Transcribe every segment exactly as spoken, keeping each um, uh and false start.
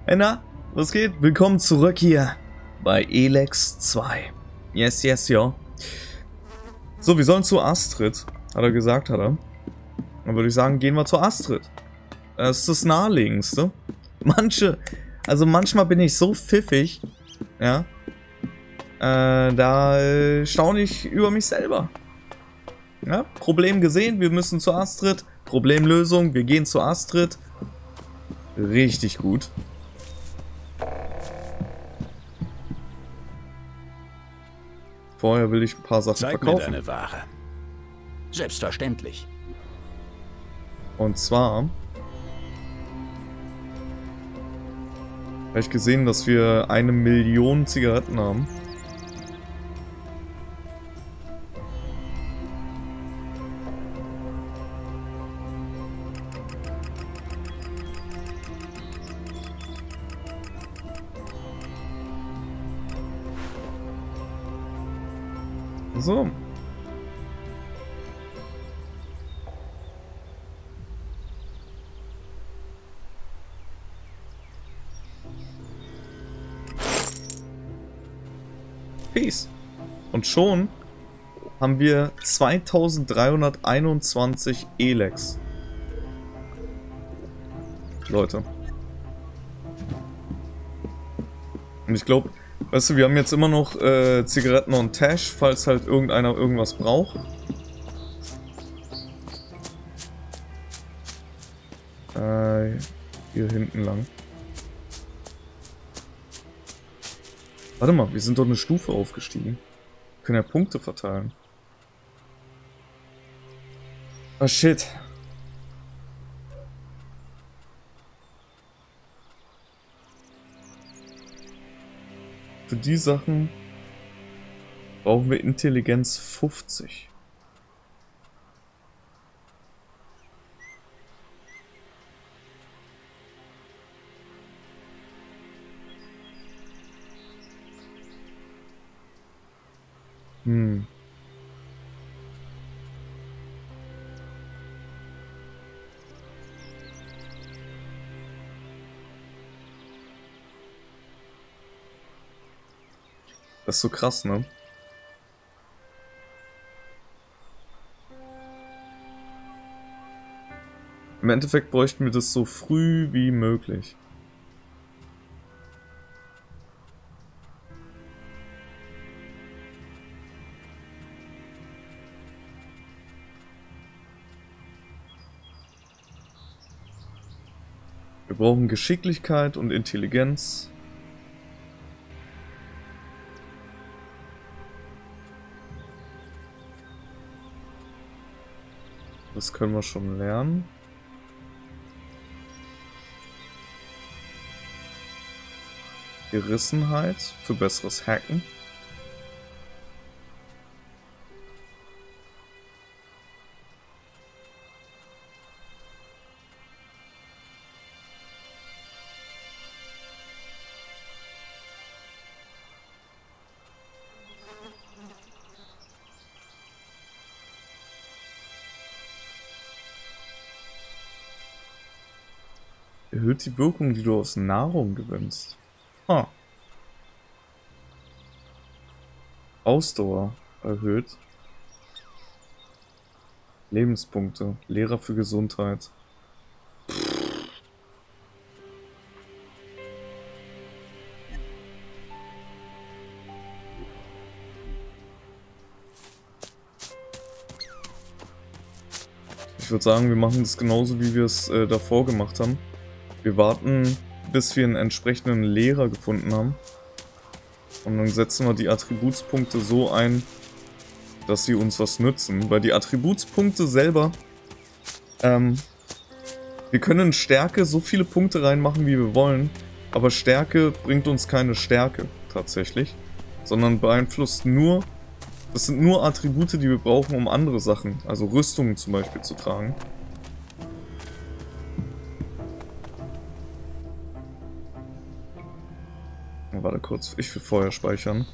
Hey, na, was geht? Willkommen zurück hier bei Elex zwei. Yes, yes, ja. So, wir sollen zu Astrid, hat er gesagt, hat er. Dann würde ich sagen, gehen wir zu Astrid. Das ist das Naheliegendste. Manche, also manchmal bin ich so pfiffig, ja, äh, da äh, staune ich über mich selber. Ja, Problem gesehen, wir müssen zu Astrid. Problemlösung, wir gehen zu Astrid. Richtig gut. Vorher will ich ein paar Sachen Zeig verkaufen. mir deine Ware. Selbstverständlich. Und zwar habe ich gesehen, dass wir eine Million Zigaretten haben. So. Peace. Und schon haben wir zweitausenddreihunderteinundzwanzig Elex. Leute. Und ich glaube, weißt du, wir haben jetzt immer noch äh, Zigaretten und Tash, falls halt irgendeiner irgendwas braucht. Äh, hier hinten lang. Warte mal, wir sind doch eine Stufe aufgestiegen. Wir können ja Punkte verteilen. Oh shit. Für die Sachen brauchen wir Intelligenz fünfzig. Hm. Das ist so krass, ne? Im Endeffekt bräuchten wir das so früh wie möglich. Wir brauchen Geschicklichkeit und Intelligenz. Das können wir schon lernen. Gerissenheit für besseres Hacken. Erhöht die Wirkung, die du aus Nahrung gewinnst. Ah. Ausdauer erhöht. Lebenspunkte. Lehrer für Gesundheit. Ich würde sagen, wir machen das genauso, wie wir es äh, davor gemacht haben. Wir warten, bis wir einen entsprechenden Lehrer gefunden haben. Und dann setzen wir die Attributspunkte so ein, dass sie uns was nützen. Weil die Attributspunkte selber, ähm, wir können Stärke so viele Punkte reinmachen, wie wir wollen. Aber Stärke bringt uns keine Stärke, tatsächlich. Sondern beeinflusst nur, das sind nur Attribute, die wir brauchen, um andere Sachen, also Rüstungen zum Beispiel, zu tragen. Warte kurz, ich will vorher speichern.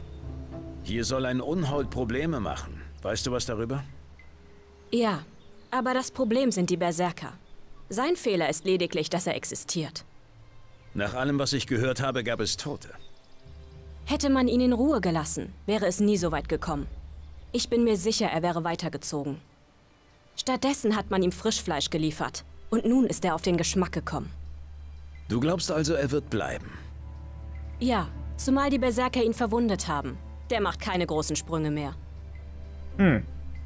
Hier soll ein Unhold Probleme machen. Weißt du was darüber? Ja, Aber das Problem sind die Berserker. Sein Fehler ist lediglich, dass er existiert. Nach allem, was ich gehört habe, gab es Tote. Hätte man ihn in Ruhe gelassen, wäre es nie so weit gekommen. Ich bin mir sicher, er wäre weitergezogen. Stattdessen hat man ihm Frischfleisch geliefert. Und nun ist er auf den Geschmack gekommen. Du glaubst also, er wird bleiben? Ja, zumal die Berserker ihn verwundet haben. Der macht keine großen Sprünge mehr. Hm.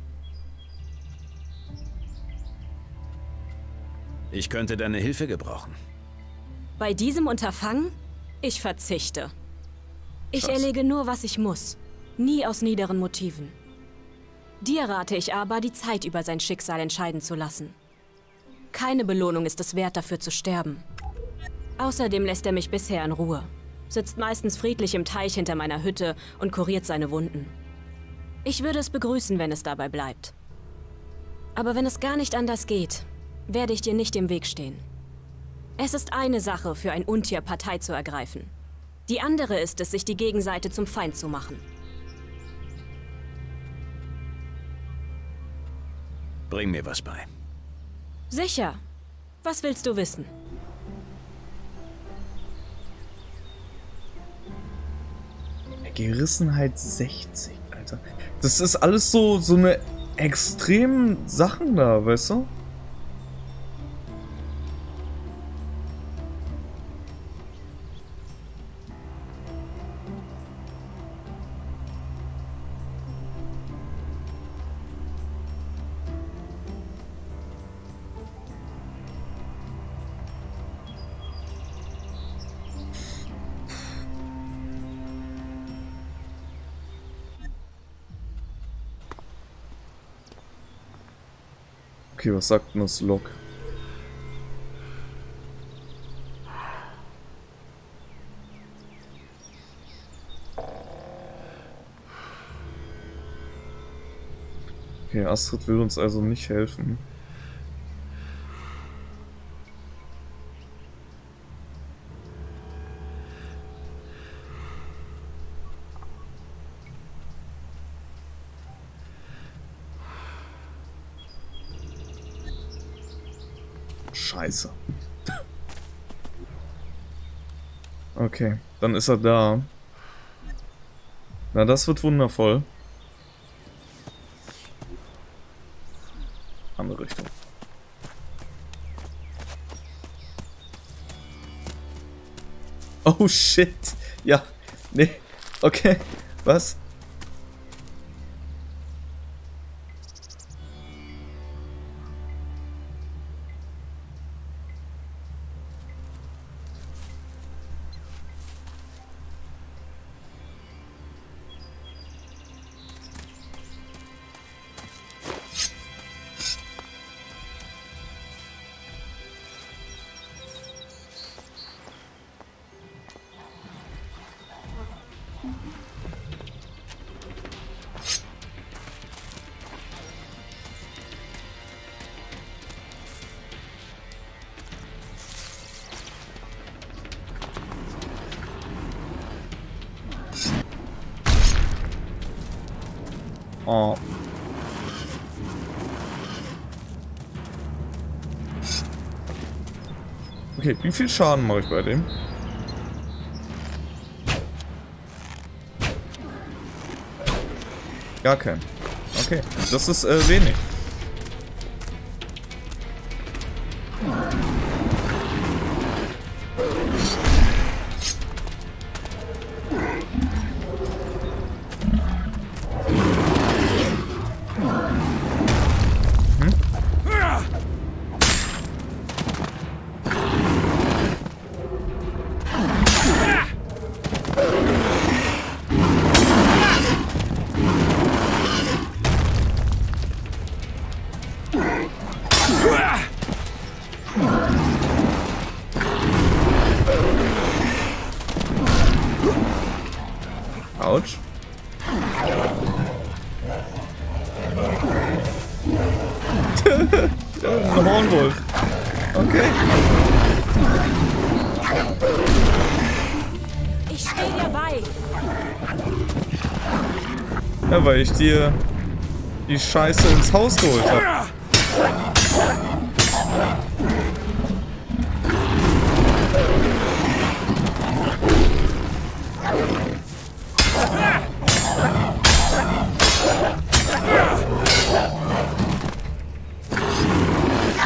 Ich könnte deine Hilfe gebrauchen. Bei diesem Unterfangen? Ich verzichte. Ich Krass. erlege nur, was ich muss. Nie aus niederen Motiven. Dir rate ich aber, die Zeit über sein Schicksal entscheiden zu lassen. Keine Belohnung ist es wert, dafür zu sterben. Außerdem lässt er mich bisher in Ruhe. Sitzt meistens friedlich im Teich hinter meiner Hütte und kuriert seine Wunden. Ich würde es begrüßen, wenn es dabei bleibt. Aber wenn es gar nicht anders geht, werde ich dir nicht im Weg stehen. Es ist eine Sache, für ein Untier Partei zu ergreifen. Die andere ist es, sich die Gegenseite zum Feind zu machen. Bring mir was bei. Sicher. Was willst du wissen? Gerissenheit sechzig, Alter. Das ist alles so, so eine extremen Sachen da, weißt du? Okay, was sagt denn das Log? Okay, Astrid will uns also nicht helfen. Scheiße. Okay, dann ist er da. Na, das wird wundervoll. Andere Richtung. Oh shit. Ja. Nee. Okay. Was? Oh. Okay, wie viel Schaden mache ich bei dem? Gar keinen. Okay, das ist äh, wenig. Autsch. Ein Hornwolf. Okay. Ich stehe dir bei. Ja, weil ich dir die Scheiße ins Haus geholt habe.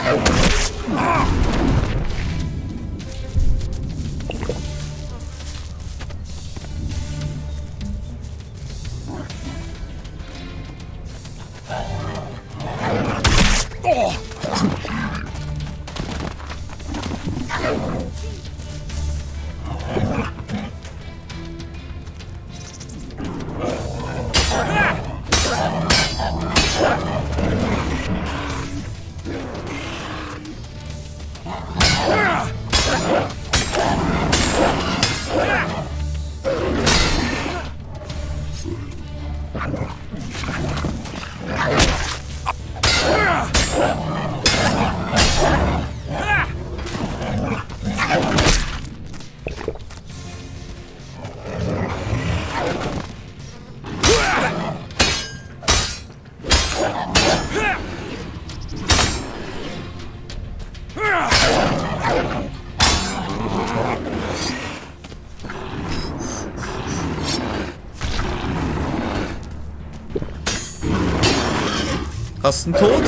Hast du einen Tod?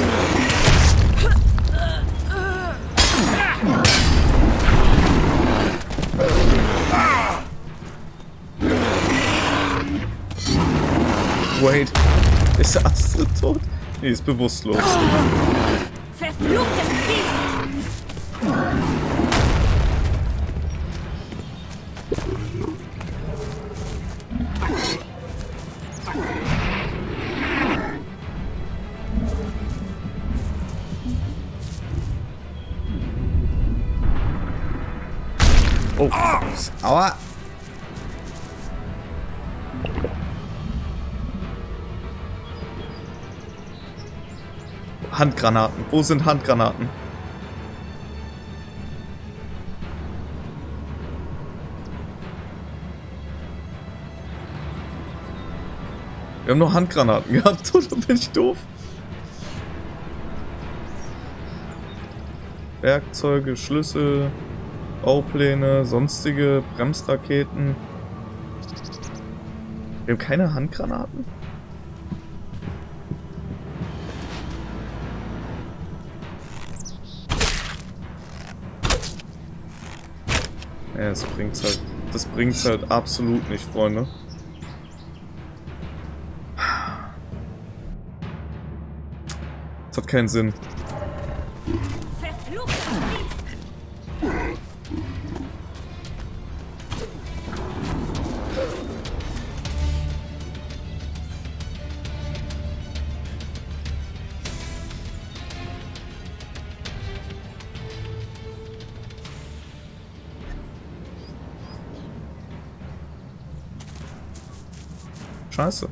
Wait, ist der Astrid tot? Nee, ist bewusstlos. Verfluchtes Biest! Oh, aua! Handgranaten. Wo sind Handgranaten? Wir haben noch Handgranaten gehabt, oder bin ich doof? Werkzeuge, Schlüssel, Baupläne, sonstige Bremsraketen. Wir haben keine Handgranaten? Ja, das bringt's halt. Das bringt's halt absolut nicht, Freunde. Das hat keinen Sinn. Scheiße.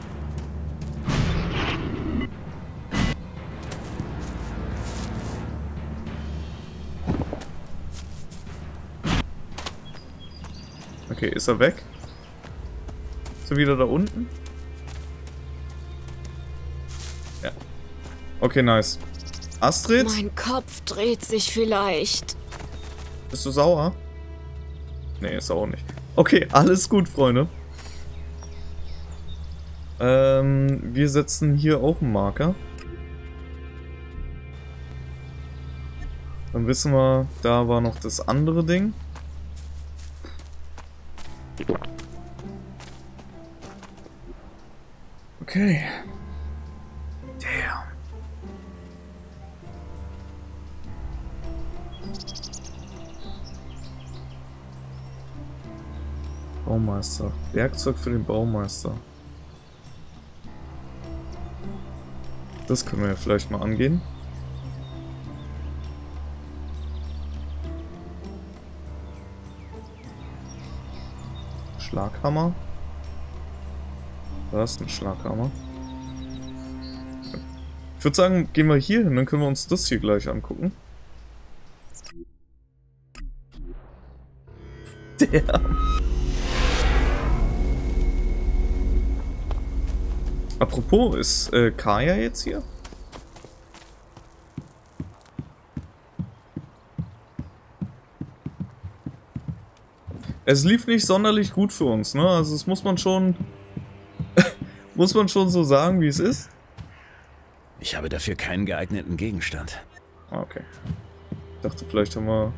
Okay, ist er weg? Ist er wieder da unten? Ja. Okay, nice. Astrid? Mein Kopf dreht sich vielleicht. Bist du sauer? Nee, ist er auch nicht. Okay, alles gut, Freunde. Ähm, wir setzen hier auch einen Marker. Dann wissen wir, da war noch das andere Ding. Okay. Damn. Baumeister. Werkzeug für den Baumeister. Das können wir ja vielleicht mal angehen. Schlaghammer. Da ist ein Schlaghammer. Ich würde sagen, gehen wir hier hin, dann können wir uns das hier gleich angucken. Damn. Apropos, ist äh, Kaya jetzt hier? Es lief nicht sonderlich gut für uns, ne? Also das muss man schon... muss man schon so sagen, wie es ist. Ich habe dafür keinen geeigneten Gegenstand. Ah, okay. Ich dachte, vielleicht haben wir...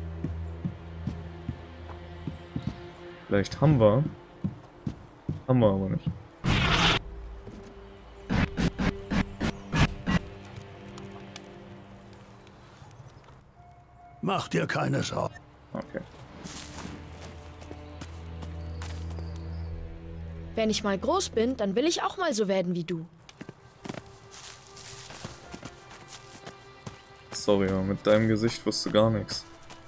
Vielleicht haben wir... Haben wir aber nicht. Mach dir keine Sorgen. Okay. Wenn ich mal groß bin, dann will ich auch mal so werden wie du. Sorry, aber mit deinem Gesicht wirst du gar nichts.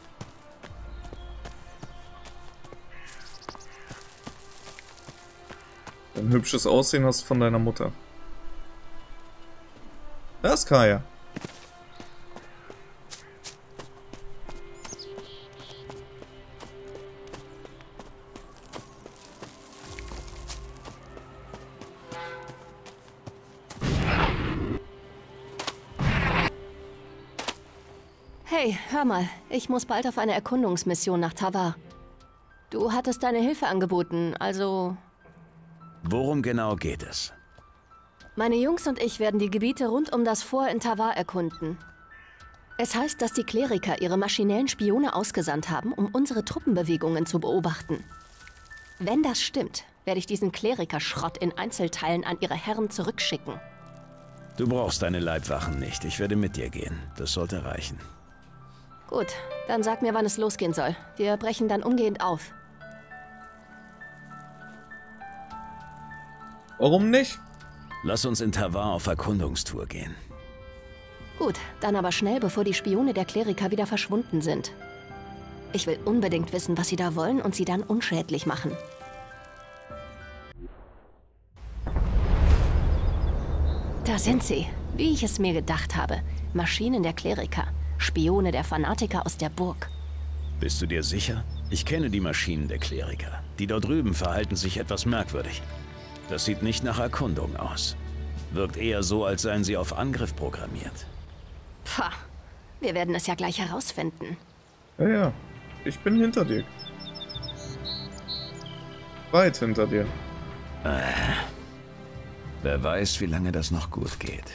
Ein hübsches Aussehen hast du von deiner Mutter. Da ist Kaya. Hey, hör mal, ich muss bald auf eine Erkundungsmission nach Tavar. Du hattest deine Hilfe angeboten, also... Worum genau geht es? Meine Jungs und ich werden die Gebiete rund um das Fort in Tavar erkunden. Es heißt, dass die Kleriker ihre maschinellen Spione ausgesandt haben, um unsere Truppenbewegungen zu beobachten. Wenn das stimmt, werde ich diesen Klerikerschrott in Einzelteilen an ihre Herren zurückschicken. Du brauchst deine Leibwachen nicht. Ich werde mit dir gehen. Das sollte reichen. Gut, dann sag mir, wann es losgehen soll. Wir brechen dann umgehend auf. Warum nicht? Lass uns in Tavar auf Erkundungstour gehen. Gut, dann aber schnell, bevor die Spione der Kleriker wieder verschwunden sind. Ich will unbedingt wissen, was sie da wollen und sie dann unschädlich machen. Da sind sie, wie ich es mir gedacht habe. Maschinen der Kleriker, Spione der Fanatiker aus der Burg. Bist du dir sicher? Ich kenne die Maschinen der Kleriker. Die dort drüben verhalten sich etwas merkwürdig. Das sieht nicht nach Erkundung aus. Wirkt eher so, als seien sie auf Angriff programmiert. Pah, wir werden es ja gleich herausfinden. Ja, ja. Ich bin hinter dir. Weit hinter dir. Äh, wer weiß, wie lange das noch gut geht.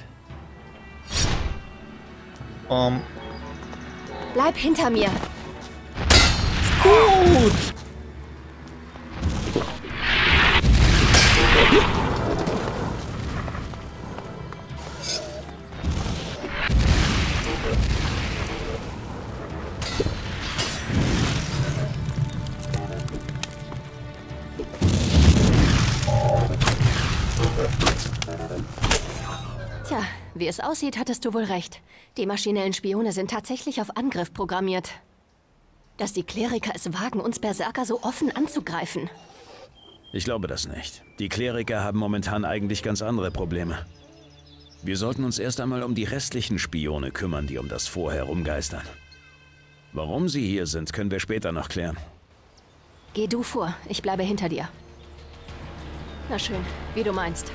Um. Bleib hinter mir. Gut! Tja, wie es aussieht, hattest du wohl recht. Die maschinellen Spione sind tatsächlich auf Angriff programmiert. Dass die Kleriker es wagen, uns Berserker so offen anzugreifen. Ich glaube das nicht. Die Kleriker haben momentan eigentlich ganz andere Probleme. Wir sollten uns erst einmal um die restlichen Spione kümmern, die um das Fort herumgeistern. Warum sie hier sind, können wir später noch klären. Geh du vor, ich bleibe hinter dir. Na schön, wie du meinst.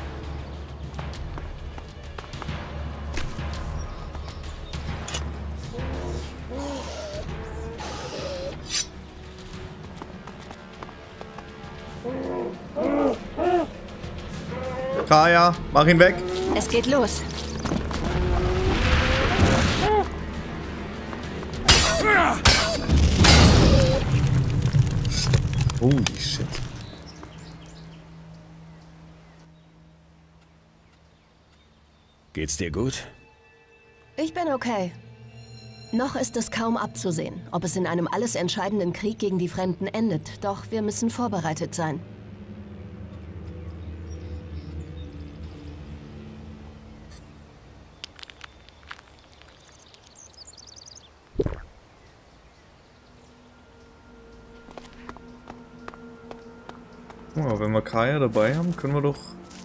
Kaya, mach ihn weg. Es geht los. Holy shit. Geht's dir gut? Ich bin okay. Noch ist es kaum abzusehen, ob es in einem alles entscheidenden Krieg gegen die Fremden endet. Doch wir müssen vorbereitet sein. Oh, wenn wir Kaya dabei haben, können wir doch...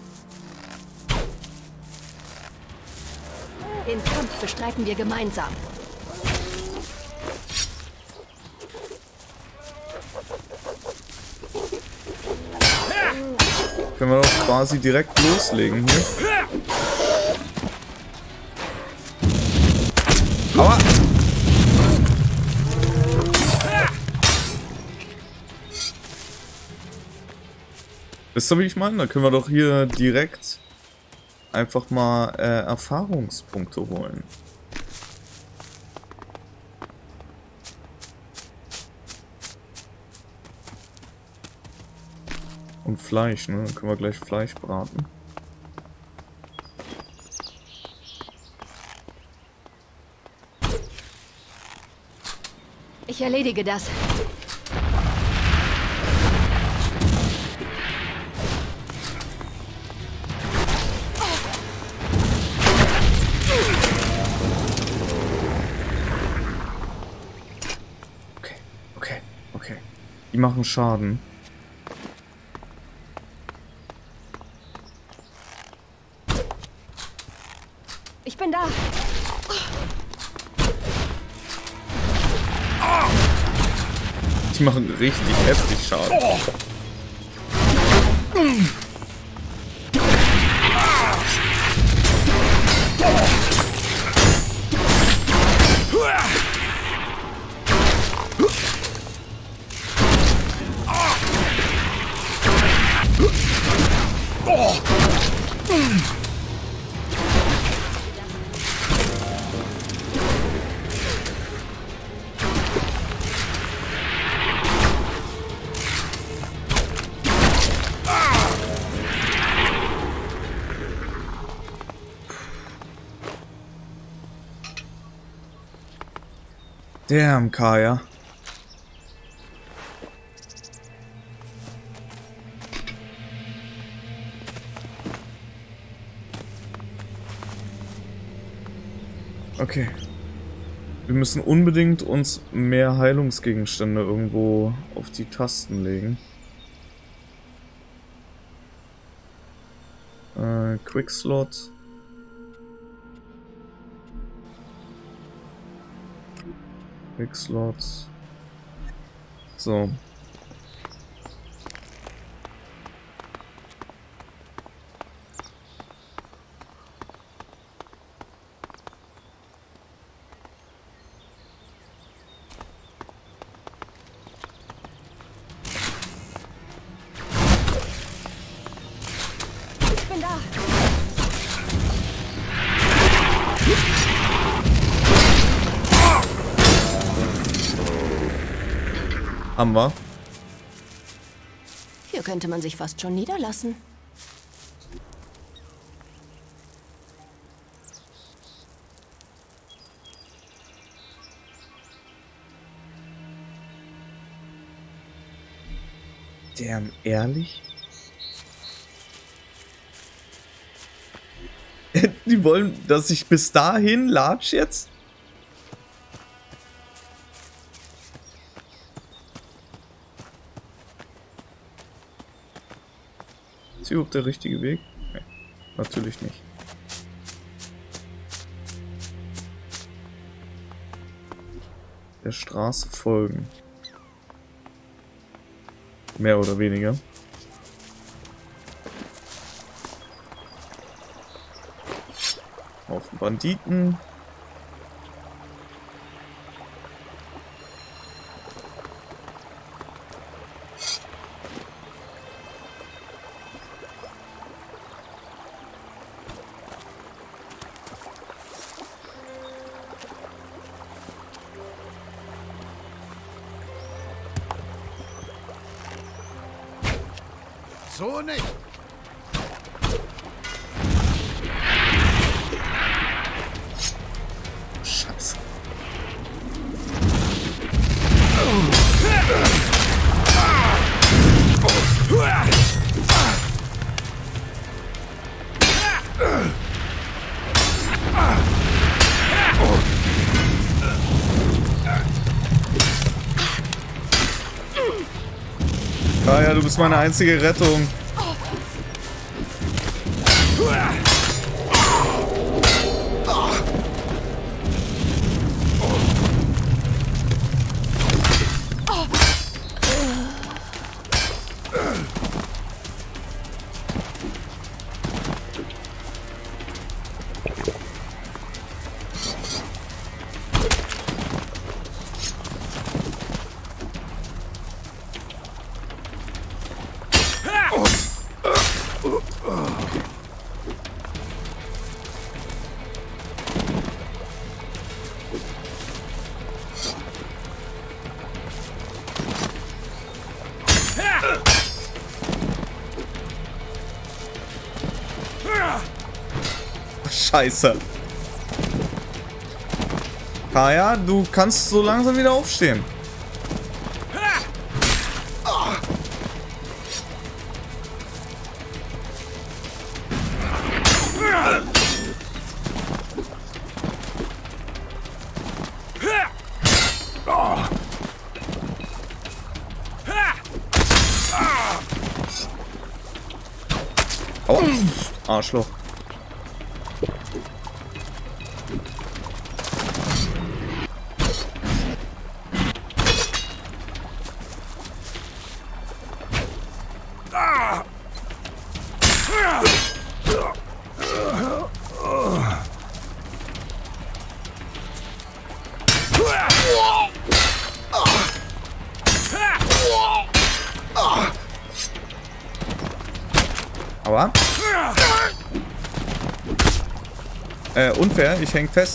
Den Kampf bestreiten wir gemeinsam. Können wir doch quasi direkt loslegen hier. Aua! Wisst ihr, wie ich meine? Da können wir doch hier direkt einfach mal äh, Erfahrungspunkte holen. Und Fleisch, ne? Dann können wir gleich Fleisch braten. Ich erledige das. Okay, okay, okay. Die machen Schaden. Ich bin da. Die machen richtig heftig Schaden. Damn, Kaya. Okay. Wir müssen unbedingt uns mehr Heilungsgegenstände irgendwo auf die Tasten legen. Äh, Quickslot. Quickslots. So. Ich bin da. Haben wir. Hier könnte man sich fast schon niederlassen. Damn, ehrlich? Die wollen, dass ich bis dahin latsch jetzt? Ist überhaupt der richtige Weg? Nee, natürlich nicht. Der Straße folgen. Mehr oder weniger. Auf Banditen. So nicht. Scheiße. Kaya, du bist meine einzige Rettung. Scheiße. Kaya, du kannst so langsam wieder aufstehen. Aua. Arschloch. Aua. Äh, unfair, ich häng fest.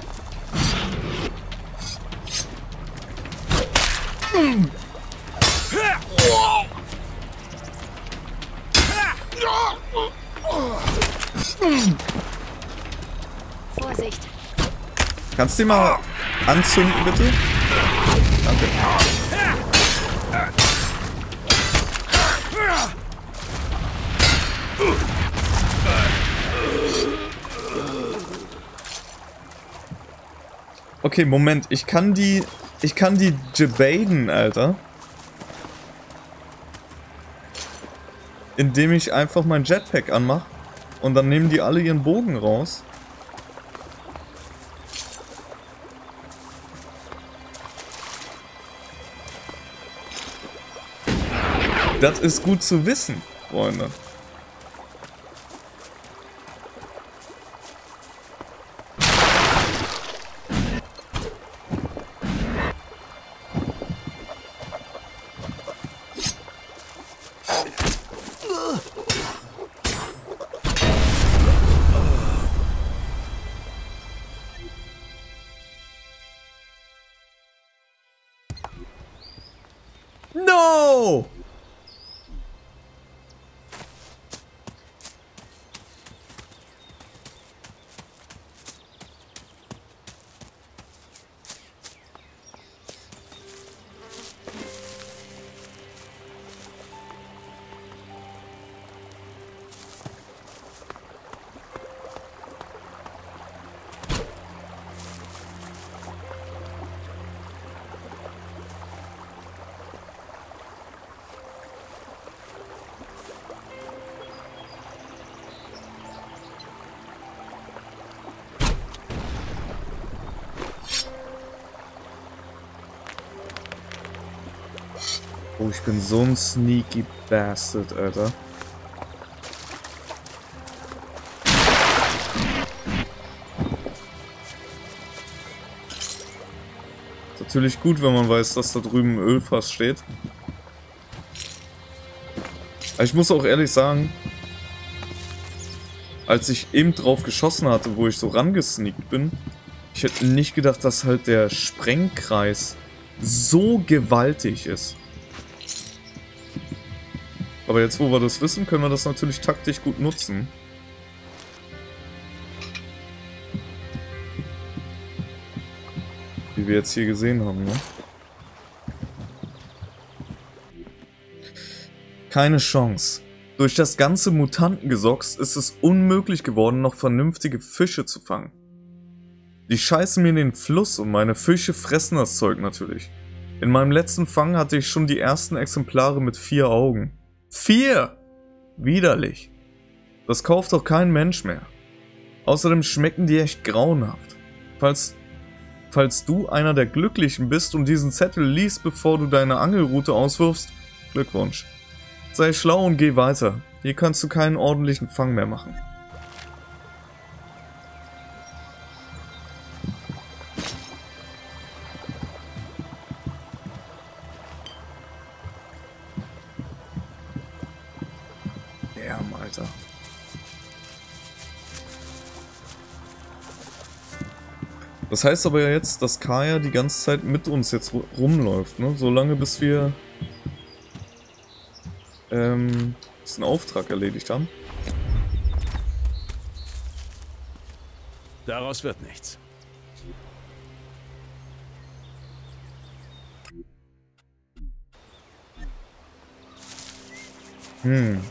Vorsicht. Kannst du die mal anzünden, bitte? Danke. Okay, Moment. Ich kann die... Ich kann die jebaden, Alter. Indem ich einfach mein Jetpack anmache. Und dann nehmen die alle ihren Bogen raus. Das ist gut zu wissen, Freunde. No! Oh, ich bin so ein sneaky Bastard, Alter. Ist natürlich gut, wenn man weiß, dass da drüben ein Ölfass steht. Aber ich muss auch ehrlich sagen, als ich eben drauf geschossen hatte, wo ich so rangesneakt bin, ich hätte nicht gedacht, dass halt der Sprengkreis so gewaltig ist. Aber jetzt, wo wir das wissen, können wir das natürlich taktisch gut nutzen. Wie wir jetzt hier gesehen haben, ne? Keine Chance. Durch das ganze Mutantengesocks ist es unmöglich geworden, noch vernünftige Fische zu fangen. Die scheißen mir in den Fluss und meine Fische fressen das Zeug natürlich. In meinem letzten Fang hatte ich schon die ersten Exemplare mit vier Augen. Vier! Widerlich. Das kauft doch kein Mensch mehr. Außerdem schmecken die echt grauenhaft. Falls, falls du einer der Glücklichen bist und diesen Zettel liest, bevor du deine Angelrute auswirfst, Glückwunsch. Sei schlau und geh weiter. Hier kannst du keinen ordentlichen Fang mehr machen. Alter. Das heißt aber ja jetzt, dass Kaya die ganze Zeit mit uns jetzt rumläuft, ne? Solange bis wir ähm, diesen Auftrag erledigt haben. Daraus wird nichts. Hm.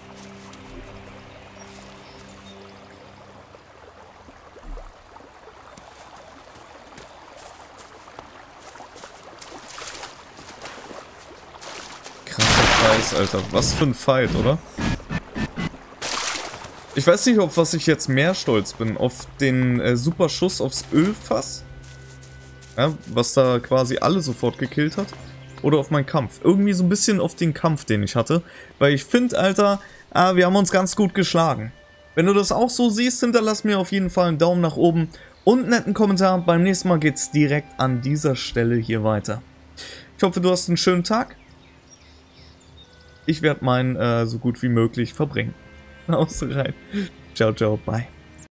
Krasser Scheiß, Alter. Was für ein Fight, oder? Ich weiß nicht, auf was ich jetzt mehr stolz bin. Auf den äh, super Schuss aufs Ölfass. Ja, was da quasi alle sofort gekillt hat. Oder auf meinen Kampf. Irgendwie so ein bisschen auf den Kampf, den ich hatte. Weil ich finde, Alter, ah, wir haben uns ganz gut geschlagen. Wenn du das auch so siehst, hinterlass mir auf jeden Fall einen Daumen nach oben und einen netten Kommentar. Beim nächsten Mal geht's direkt an dieser Stelle hier weiter. Ich hoffe, du hast einen schönen Tag. Ich werde meinen äh, so gut wie möglich verbringen. Haust rein. Ciao, ciao, bye.